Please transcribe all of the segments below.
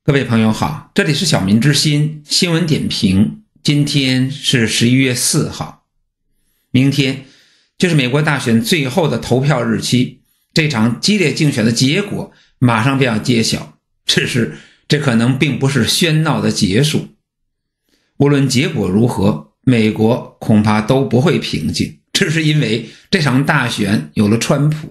各位朋友好，这里是小民之心新闻点评。今天是11月4号，明天就是美国大选最后的投票日期，这场激烈竞选的结果马上便要揭晓。只是这可能并不是喧闹的结束。无论结果如何，美国恐怕都不会平静，这是因为这场大选有了川普。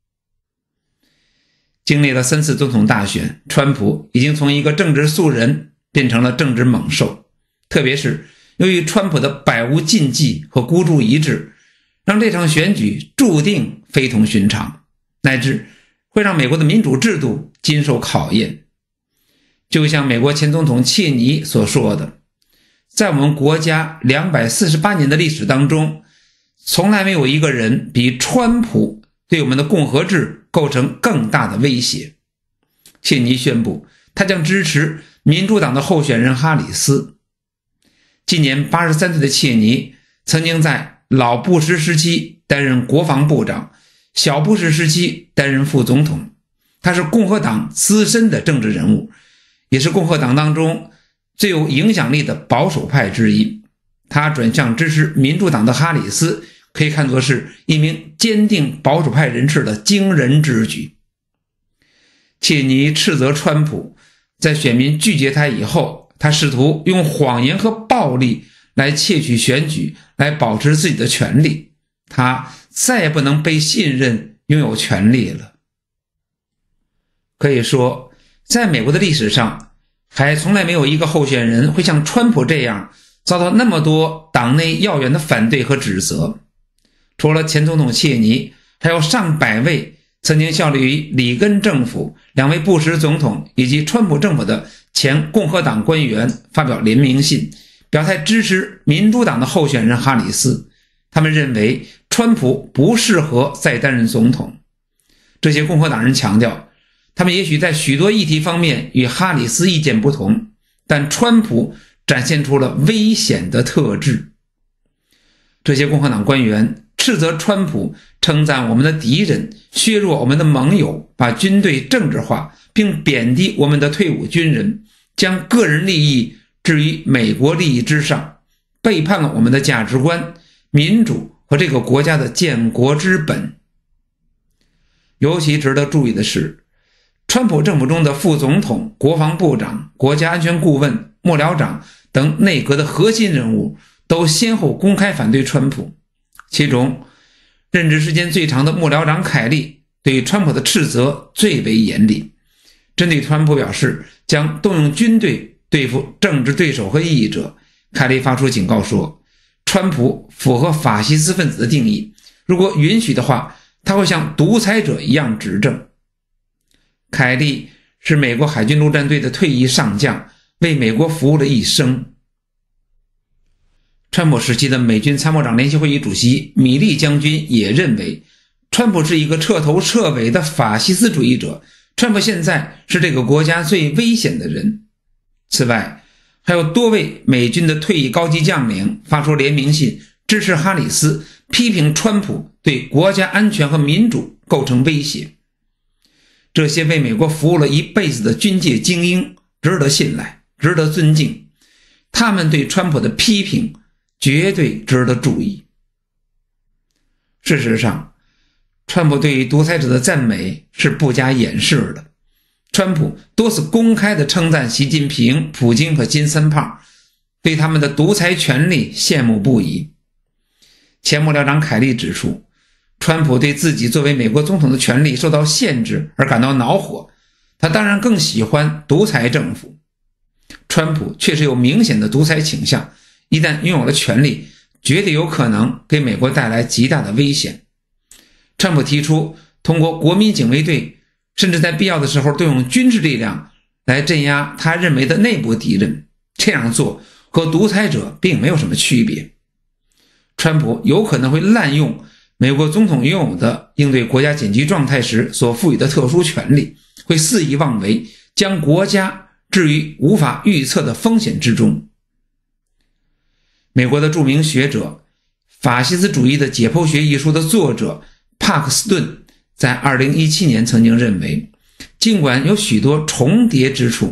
经历了3次总统大选，川普已经从一个政治素人变成了政治猛兽。特别是由于川普的百无禁忌和孤注一掷，让这场选举注定非同寻常，乃至会让美国的民主制度经受考验。就像美国前总统切尼所说的，在我们国家248年的历史当中，从来没有一个人比川普对我们的共和制构成更大的威胁。切尼宣布他将支持民主党的候选人哈里斯。今年83岁的切尼曾经在老布什时期担任国防部长，小布什时期担任副总统。他是共和党资深的政治人物，也是共和党当中最有影响力的保守派之一。他转向支持民主党的哈里斯，可以看作是一名坚定保守派人士的惊人之举。切尼斥责川普在选民拒绝他以后，他试图用谎言和暴力来窃取选举，来保持自己的权利。他再也不能被信任拥有权利了。可以说，在美国的历史上，还从来没有一个候选人会像川普这样遭到那么多党内要员的反对和指责。除了前总统切尼，还有上百位曾经效力于里根政府、2位布什总统以及川普政府的前共和党官员发表联名信，表态支持民主党的候选人哈里斯。他们认为川普不适合再担任总统。这些共和党人强调，他们也许在许多议题方面与哈里斯意见不同，但川普展现出了危险的特质。这些共和党官员斥责川普称赞我们的敌人，削弱我们的盟友，把军队政治化，并贬低我们的退伍军人，将个人利益置于美国利益之上，背叛了我们的价值观、民主和这个国家的建国之本。尤其值得注意的是，川普政府中的副总统、国防部长、国家安全顾问、幕僚长等内阁的核心人物都先后公开反对川普。其中任职时间最长的幕僚长凯利对川普的斥责最为严厉，针对川普表示将动用军队对付政治对手和异议者。凯利发出警告说，川普符合法西斯分子的定义，如果允许的话，他会像独裁者一样执政。凯利是美国海军陆战队的退役上将，为美国服务了一生。川普时期的美军参谋长联席会议主席米利将军也认为，川普是一个彻头彻尾的法西斯主义者，川普现在是这个国家最危险的人。此外，还有多位美军的退役高级将领发出联名信，支持哈里斯，批评川普对国家安全和民主构成威胁。这些为美国服务了一辈子的军界精英值得信赖，值得尊敬，他们对川普的批评绝对值得注意。事实上，川普对独裁者的赞美是不加掩饰的。川普多次公开地称赞习近平、普京和金三胖，对他们的独裁权力羡慕不已。前幕僚长凯利指出，川普对自己作为美国总统的权力受到限制而感到恼火，他当然更喜欢独裁政府。川普确实有明显的独裁倾向，一旦拥有了权力，绝对有可能给美国带来极大的危险。川普提出通过国民警卫队，甚至在必要的时候动用军事力量来镇压他认为的内部敌人，这样做和独裁者并没有什么区别。川普有可能会滥用美国总统拥有的应对国家紧急状态时所赋予的特殊权利，会肆意妄为，将国家置于无法预测的风险之中。美国的著名学者、法西斯主义的解剖学一书的作者帕克斯顿在2017年曾经认为，尽管有许多重叠之处，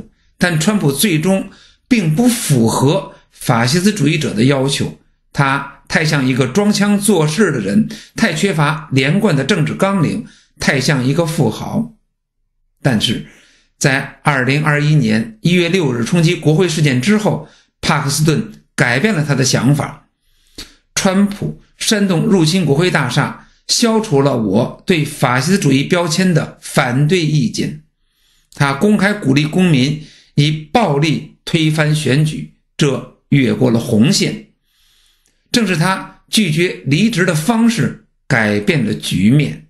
但川普最终并不符合法西斯主义者的要求，他太像一个装腔作势的人，太缺乏连贯的政治纲领，太像一个富豪。但是在2021年1月6日冲击国会事件之后，帕克斯顿改变了他的想法。川普煽动入侵国会大厦，消除了我对法西斯主义标签的反对意见。他公开鼓励公民以暴力推翻选举，这越过了红线。正是他拒绝离职的方式改变了局面。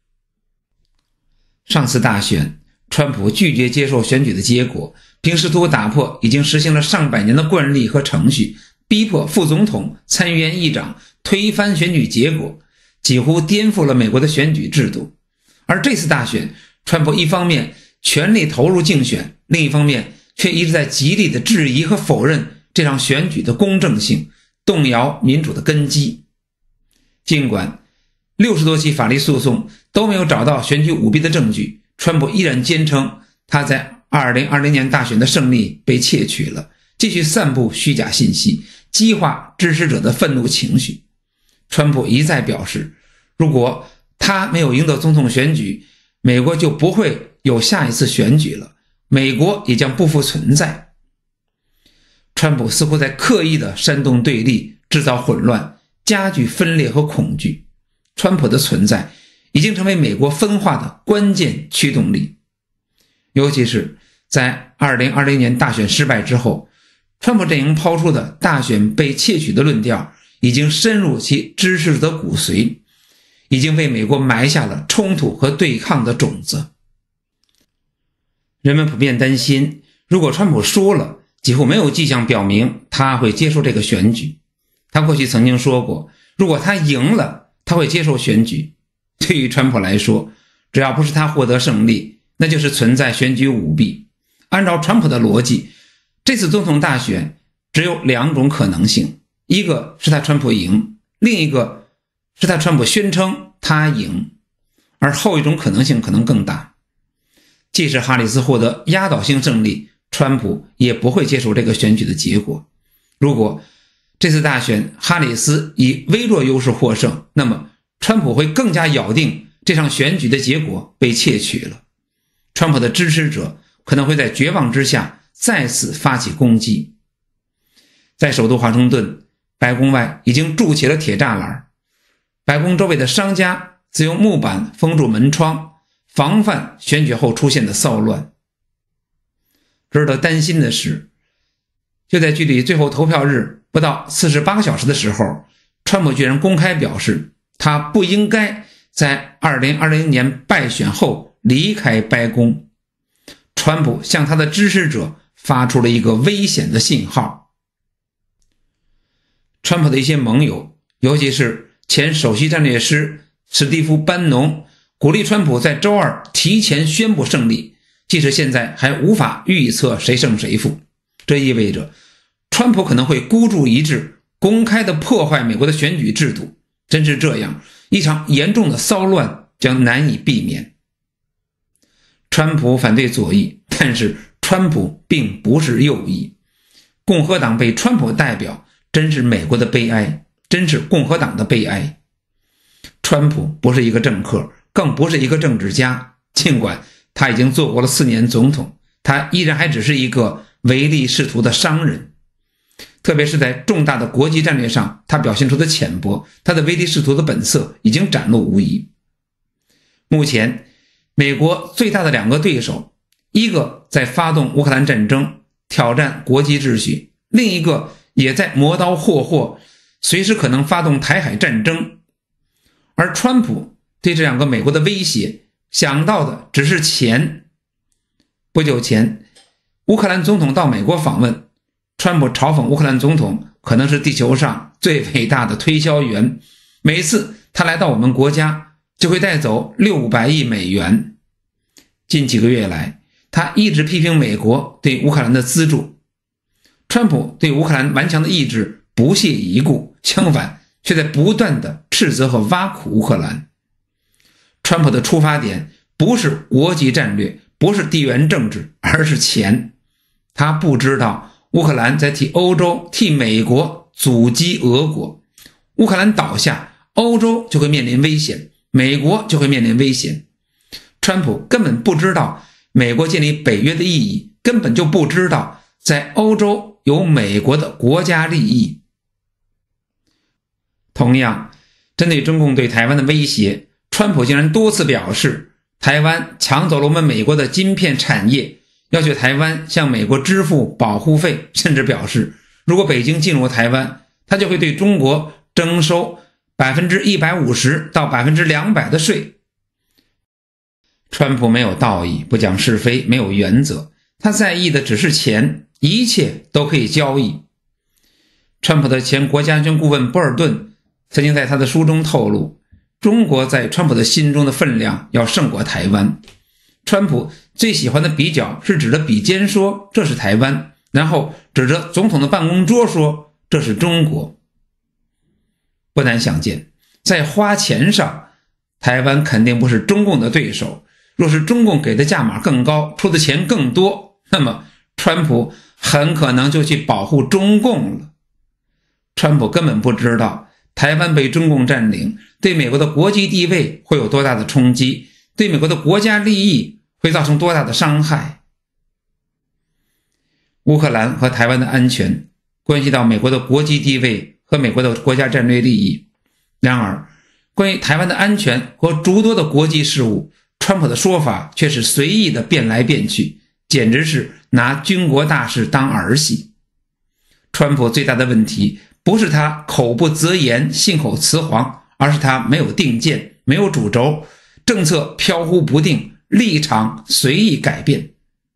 上次大选，川普拒绝接受选举的结果，并试图打破已经实行了上百年的惯例和程序，逼迫副总统、参议院议长推翻选举结果，几乎颠覆了美国的选举制度。而这次大选，川普一方面全力投入竞选，另一方面却一直在极力的质疑和否认这场选举的公正性，动摇民主的根基。尽管60多起法律诉讼都没有找到选举舞弊的证据，川普依然坚称他在2020年大选的胜利被窃取了，继续散布虚假信息，激化支持者的愤怒情绪。川普一再表示，如果他没有赢得总统选举，美国就不会有下一次选举了，美国也将不复存在。川普似乎在刻意地煽动对立，制造混乱，加剧分裂和恐惧。川普的存在已经成为美国分化的关键驱动力。尤其是在2020年大选失败之后，川普阵营抛出的大选被窃取的论调已经深入其支持者的骨髓，已经为美国埋下了冲突和对抗的种子。人们普遍担心，如果川普输了，几乎没有迹象表明他会接受这个选举。他过去曾经说过，如果他赢了，他会接受选举。对于川普来说，只要不是他获得胜利，那就是存在选举舞弊。按照川普的逻辑，这次总统大选只有2种可能性，一个是他川普赢，另一个是他川普宣称他赢，而后一种可能性可能更大。即使哈里斯获得压倒性胜利，川普也不会接受这个选举的结果。如果这次大选哈里斯以微弱优势获胜，那么川普会更加咬定这场选举的结果被窃取了。川普的支持者可能会在绝望之下再次发起攻击。在首都华盛顿，白宫外已经筑起了铁栅栏，白宫周围的商家则用木板封住门窗，防范选举后出现的骚乱。值得担心的是，就在距离最后投票日不到48个小时的时候，川普居然公开表示，他不应该在2020年败选后离开白宫。川普向他的支持者发出了一个危险的信号。川普的一些盟友，尤其是前首席战略师史蒂夫·班农，鼓励川普在周二提前宣布胜利，即使现在还无法预测谁胜谁负。这意味着川普可能会孤注一掷，公开地破坏美国的选举制度。真是这样，一场严重的骚乱将难以避免。川普反对左翼，但是川普并不是右翼。共和党被川普代表，真是美国的悲哀，真是共和党的悲哀。川普不是一个政客，更不是一个政治家，尽管他已经做过了4年总统，他依然还只是一个唯利是图的商人。特别是在重大的国际战略上，他表现出的浅薄，他的唯利是图的本色已经展露无遗。目前美国最大的2个对手，一个在发动乌克兰战争，挑战国际秩序，另一个也在磨刀霍霍，随时可能发动台海战争。而川普对这2个美国的威胁想到的只是钱。不久前，乌克兰总统到美国访问，川普嘲讽乌克兰总统可能是地球上最伟大的推销员，每次他来到我们国家就会带走600亿美元。近几个月来，他一直批评美国对乌克兰的资助。川普对乌克兰顽强的意志不屑一顾，相反却在不断的斥责和挖苦乌克兰。川普的出发点不是国际战略，不是地缘政治，而是钱。 他不知道乌克兰在替欧洲、替美国阻击俄国。乌克兰倒下，欧洲就会面临危险，美国就会面临危险。川普根本不知道美国建立北约的意义，根本就不知道在欧洲有美国的国家利益。同样，针对中共对台湾的威胁，川普竟然多次表示，台湾抢走了我们美国的晶片产业，要求台湾向美国支付保护费，甚至表示，如果北京进入台湾，他就会对中国征收 150% 到 200% 的税。川普没有道义，不讲是非，没有原则，他在意的只是钱，一切都可以交易。川普的前国家安全顾问波尔顿曾经在他的书中透露，中国在川普的心中的分量要胜过台湾。川普最喜欢的比较是指着笔尖说这是台湾，然后指着总统的办公桌说这是中国。不难想见，在花钱上，台湾肯定不是中共的对手。若是中共给的价码更高，出的钱更多，那么川普很可能就去保护中共了。川普根本不知道台湾被中共占领对美国的国际地位会有多大的冲击，对美国的国家利益会造成多大的伤害。乌克兰和台湾的安全关系到美国的国际地位和美国的国家战略利益。然而，关于台湾的安全和诸多的国际事务，川普的说法却是随意的变来变去，简直是拿军国大事当儿戏。川普最大的问题不是他口不择言、信口雌黄，而是他没有定见、没有主轴，政策飘忽不定，立场随意改变。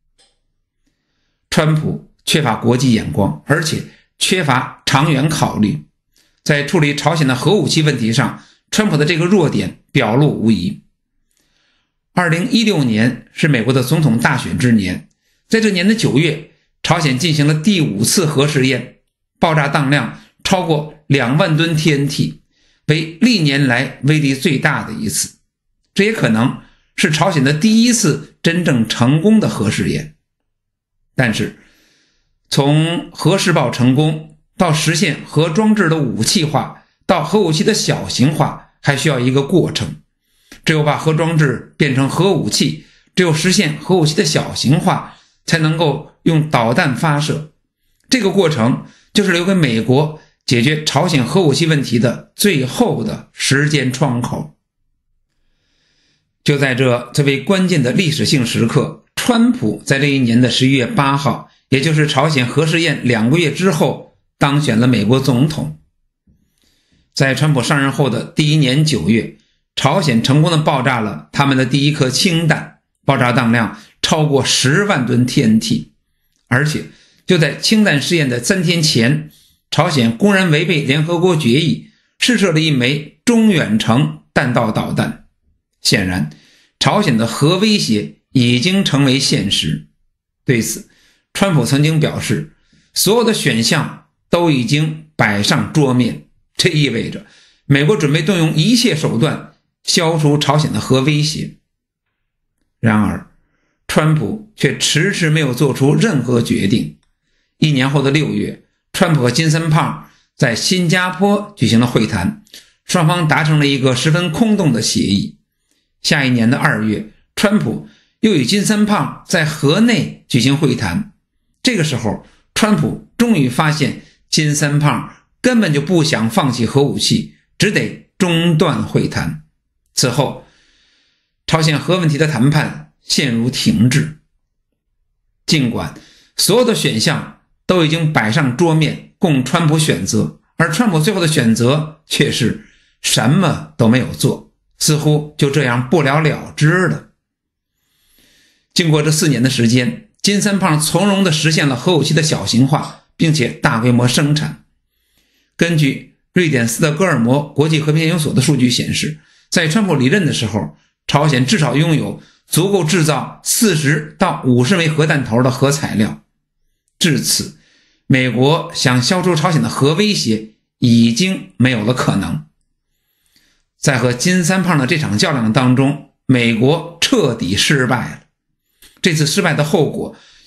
川普缺乏国际眼光，而且缺乏长远考虑。在处理朝鲜的核武器问题上，川普的这个弱点表露无遗。2016年是美国的总统大选之年，在这年的9月，朝鲜进行了第5次核试验，爆炸当量超过2万吨 TNT， 为历年来威力最大的一次。这也可能是朝鲜的第一次真正成功的核试验。但是，从核试爆成功到实现核装置的武器化，到核武器的小型化，还需要一个过程。只有把核装置变成核武器，只有实现核武器的小型化，才能够用导弹发射。这个过程就是留给美国解决朝鲜核武器问题的最后的时间窗口。就在这最为关键的历史性时刻，川普在这一年的11月8号，也就是朝鲜核试验2个月之后，当选了美国总统。在川普上任后的第1年9月，朝鲜成功的爆炸了他们的第一颗氢弹，爆炸当量超过10万吨 TNT。 而且就在氢弹试验的3天前，朝鲜公然违背联合国决议，试射了一枚中远程弹道导弹。显然，朝鲜的核威胁已经成为现实。对此，川普曾经表示，所有的选项都已经摆上桌面，这意味着美国准备动用一切手段消除朝鲜的核威胁。然而，川普却迟迟没有做出任何决定。1年后的6月，川普和金三胖在新加坡举行了会谈，双方达成了一个十分空洞的协议。下一年的2月，川普又与金三胖在河内举行会谈。这个时候，川普终于发现金三胖根本就不想放弃核武器，只得中断会谈。此后，朝鲜核问题的谈判陷入停滞。尽管所有的选项都已经摆上桌面供川普选择，而川普最后的选择却是什么都没有做，似乎就这样不了了之了。经过这4年的时间，金三胖从容地实现了核武器的小型化，并且大规模生产。根据瑞典斯德哥尔摩国际和平研究所的数据显示，在川普离任的时候，朝鲜至少拥有足够制造40到50枚核弹头的核材料。至此，美国想消除朝鲜的核威胁已经没有了可能。在和金三胖的这场较量当中，美国彻底失败了。这次失败的后果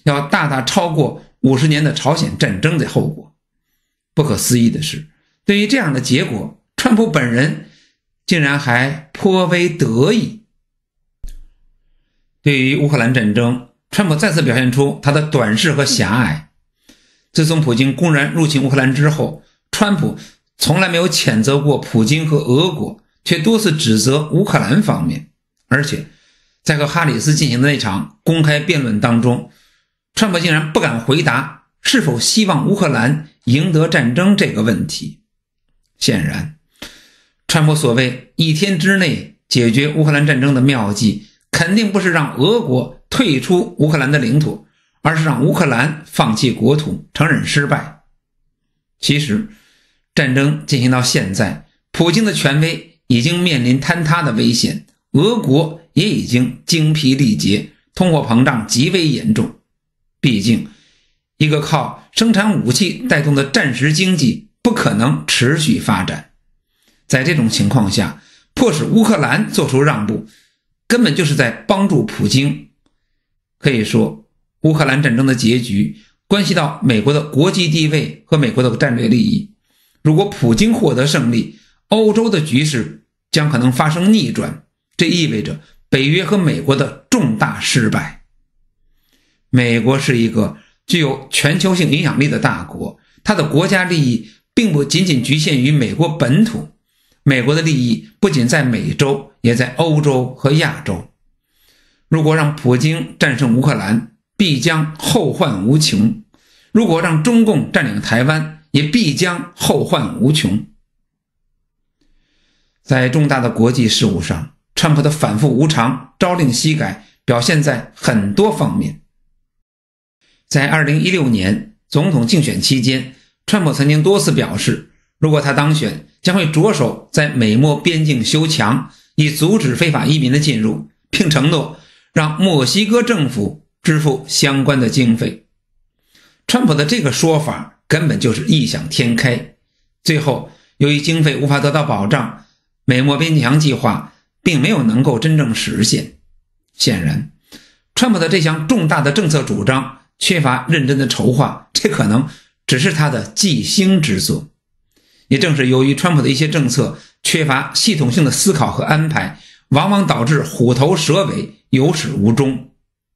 要大大超过50年的朝鲜战争的后果。不可思议的是，对于这样的结果，川普本人竟然还颇为得意。对于乌克兰战争，川普再次表现出他的短视和狭隘。自从普京公然入侵乌克兰之后，川普从来没有谴责过普京和俄国，却多次指责乌克兰方面。而且在和哈里斯进行的那场公开辩论当中，川普竟然不敢回答是否希望乌克兰赢得战争这个问题。显然，川普所谓1天之内解决乌克兰战争的妙计，肯定不是让俄国退出乌克兰的领土，而是让乌克兰放弃国土，承认失败。其实，战争进行到现在，普京的权威已经面临坍塌的危险，俄国也已经精疲力竭，通货膨胀极为严重。毕竟，一个靠生产武器带动的战时经济不可能持续发展。在这种情况下，迫使乌克兰做出让步，根本就是在帮助普京。可以说，乌克兰战争的结局关系到美国的国际地位和美国的战略利益。如果普京获得胜利，欧洲的局势将可能发生逆转，这意味着北约和美国的重大失败。美国是一个具有全球性影响力的大国，它的国家利益并不仅仅局限于美国本土，美国的利益不仅在美洲，也在欧洲和亚洲。如果让普京战胜乌克兰，必将后患无穷；如果让中共占领台湾，也必将后患无穷。在重大的国际事务上，川普的反复无常、朝令夕改表现在很多方面。在2016年总统竞选期间，川普曾经多次表示，如果他当选，将会着手在美墨边境修墙，以阻止非法移民的进入，并承诺让墨西哥政府支付相关的经费。川普的这个说法根本就是异想天开。最后，由于经费无法得到保障，美墨边境墙计划并没有能够真正实现。显然，川普的这项重大的政策主张缺乏认真的筹划，这可能只是他的即兴之作。也正是由于川普的一些政策缺乏系统性的思考和安排，往往导致虎头蛇尾，有始无终。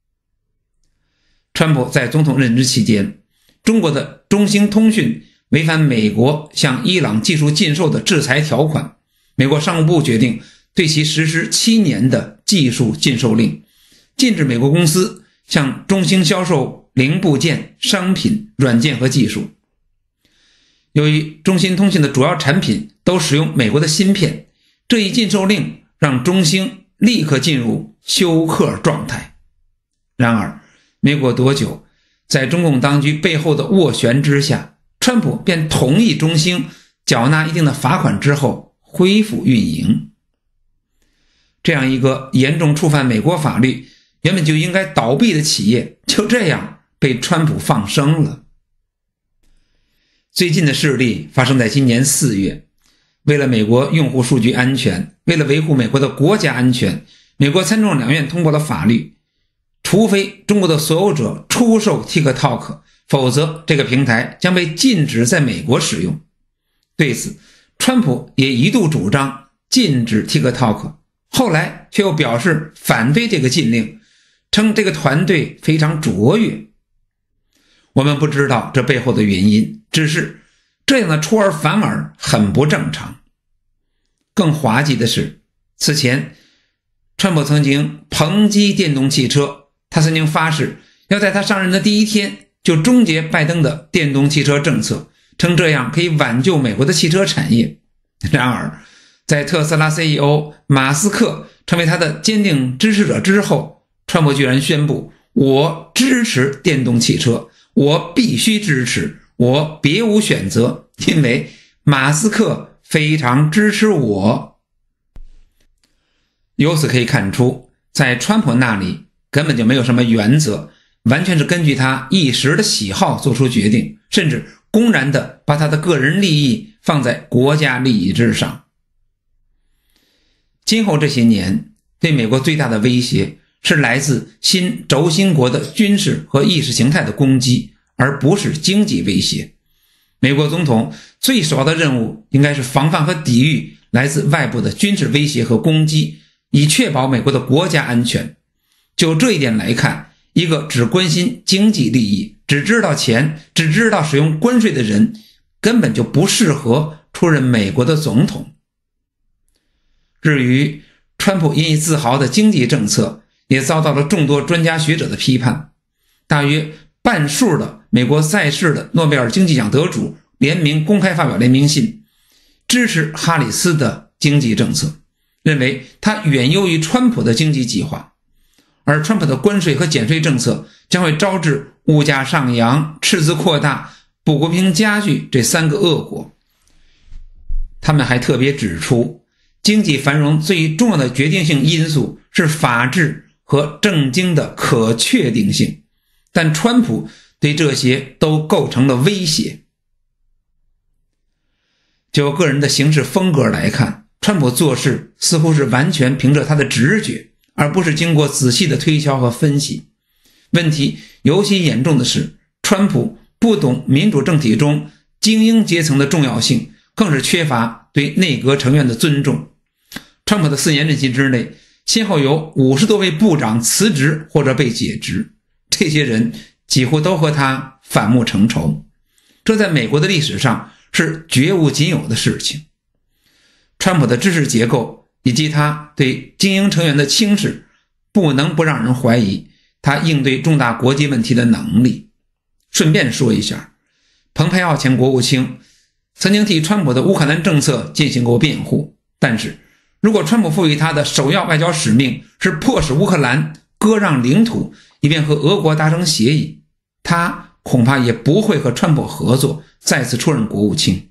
川普在总统任职期间，中国的中兴通讯违反美国向伊朗技术禁售的制裁条款，美国商务部决定对其实施7年的技术禁售令，禁止美国公司向中兴销售零部件、商品、软件和技术。由于中兴通讯的主要产品都使用美国的芯片，这一禁售令让中兴立刻进入休克状态。然而，没过多久，在中共当局背后的斡旋之下，川普便同意中兴缴纳一定的罚款之后恢复运营。这样一个严重触犯美国法律、原本就应该倒闭的企业，就这样被川普放生了。最近的事例发生在今年4月，为了美国用户数据安全，为了维护美国的国家安全，美国参众两院通过了法律，除非中国的所有者出售 TikTok， 否则这个平台将被禁止在美国使用。对此，川普也一度主张禁止 TikTok， 后来却又表示反对这个禁令，称这个团队非常卓越。我们不知道这背后的原因，只是这样的出尔反尔很不正常。更滑稽的是，此前川普曾经抨击电动汽车，他曾经发誓要在他上任的第一天就终结拜登的电动汽车政策，称这样可以挽救美国的汽车产业。然而，在特斯拉 CEO 马斯克成为他的坚定支持者之后，川普居然宣布，我支持电动汽车，我必须支持，我别无选择，因为马斯克非常支持我。由此可以看出，在川普那里根本就没有什么原则，完全是根据他一时的喜好做出决定，甚至公然地把他的个人利益放在国家利益之上。今后这些年，对美国最大的威胁是来自新轴心国的军事和意识形态的攻击，而不是经济威胁。美国总统最首要的任务应该是防范和抵御来自外部的军事威胁和攻击，以确保美国的国家安全。就这一点来看，一个只关心经济利益、只知道钱、只知道使用关税的人，根本就不适合出任美国的总统。至于川普引以自豪的经济政策，也遭到了众多专家学者的批判。大约半数的美国在世的诺贝尔经济奖得主联名公开发表联名信，支持哈里斯的经济政策，认为他远优于川普的经济计划。而川普的关税和减税政策将会招致物价上扬、赤字扩大、不公平加剧这3个恶果。他们还特别指出，经济繁荣最重要的决定性因素是法治和政经的可确定性，但川普对这些都构成了威胁。就个人的行事风格来看，川普做事似乎是完全凭着他的直觉，而不是经过仔细的推敲和分析。问题尤其严重的是，川普不懂民主政体中精英阶层的重要性，更是缺乏对内阁成员的尊重。川普的4年任期之内，先后有50多位部长辞职或者被解职，这些人几乎都和他反目成仇，这在美国的历史上是绝无仅有的事情。川普的知识结构以及他对精英成员的轻视，不能不让人怀疑他应对重大国际问题的能力。顺便说一下，蓬佩奥前国务卿曾经替川普的乌克兰政策进行过辩护，但是如果川普赋予他的首要外交使命是迫使乌克兰割让领土以便和俄国达成协议，他恐怕也不会和川普合作再次出任国务卿。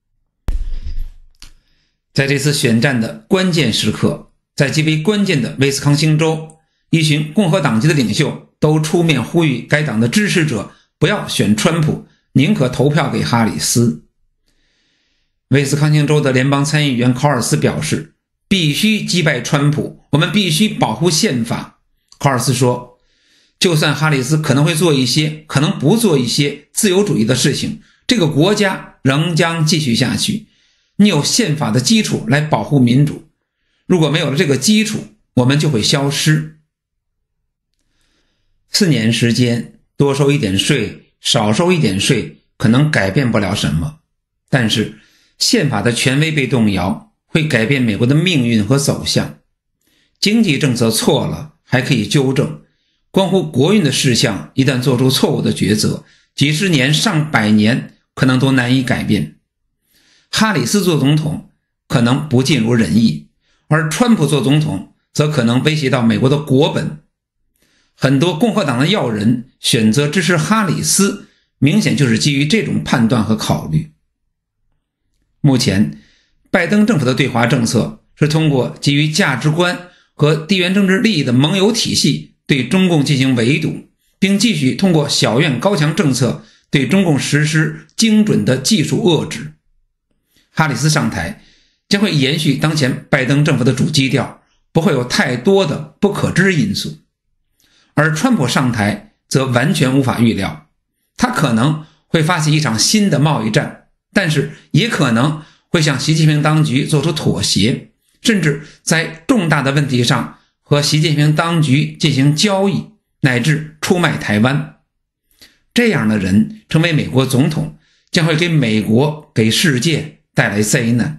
在这次选战的关键时刻，在极为关键的威斯康星州，一群共和党籍的领袖都出面呼吁该党的支持者不要选川普，宁可投票给哈里斯。威斯康星州的联邦参议员考尔斯表示，必须击败川普，我们必须保护宪法。考尔斯说，就算哈里斯可能会做一些，可能不做一些自由主义的事情，这个国家仍将继续下去。你有宪法的基础来保护民主，如果没有了这个基础，我们就会消失。4年时间，多收一点税，少收一点税，可能改变不了什么，但是宪法的权威被动摇，会改变美国的命运和走向。经济政策错了还可以纠正，关乎国运的事项一旦做出错误的抉择，几十年上百年可能都难以改变。哈里斯做总统可能不尽如人意，而川普做总统则可能威胁到美国的国本。很多共和党的要人选择支持哈里斯，明显就是基于这种判断和考虑。目前拜登政府的对华政策是通过基于价值观和地缘政治利益的盟友体系对中共进行围堵，并继续通过小院高墙政策对中共实施精准的技术遏制。哈里斯上台将会延续当前拜登政府的主基调，不会有太多的不可知因素。而川普上台则完全无法预料，他可能会发起一场新的贸易战，但是也可能会向习近平当局做出妥协，甚至在重大的问题上和习近平当局进行交易，乃至出卖台湾。这样的人成为美国总统，将会给美国、给世界带来灾难。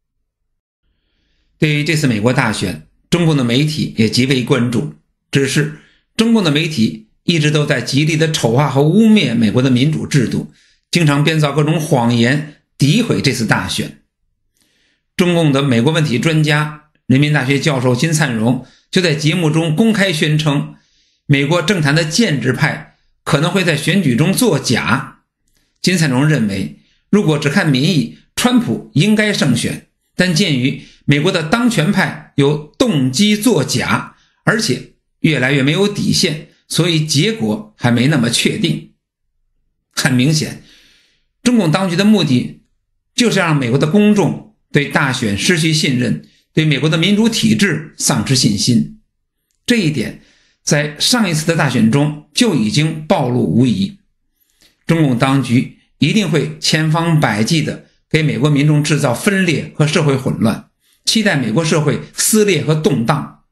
对于这次美国大选，中共的媒体也极为关注，只是中共的媒体一直都在极力的丑化和污蔑美国的民主制度，经常编造各种谎言，诋毁这次大选。中共的美国问题专家、人民大学教授金灿荣就在节目中公开宣称，美国政坛的建制派可能会在选举中作假。金灿荣认为，如果只看民意，川普应该胜选，但鉴于美国的当权派有动机作假，而且越来越没有底线，所以结果还没那么确定。很明显，中共当局的目的就是让美国的公众对大选失去信任，对美国的民主体制丧失信心。这一点在上一次的大选中就已经暴露无遗。中共当局一定会千方百计地给美国民众制造分裂和社会混乱，期待美国社会撕裂和动荡。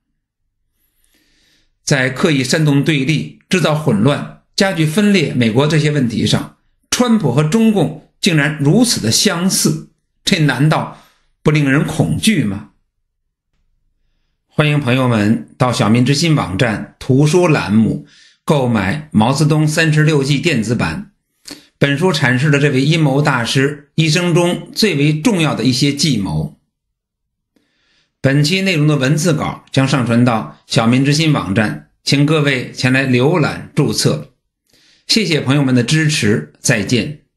在刻意煽动对立、制造混乱、加剧分裂美国这些问题上，川普和中共竟然如此的相似，这难道不令人恐惧吗？欢迎朋友们到小民之心网站图书栏目购买《毛泽东36计》电子版。本书阐释了这位阴谋大师一生中最为重要的一些计谋。本期内容的文字稿将上传到小民之心网站，请各位前来浏览注册。谢谢朋友们的支持，再见。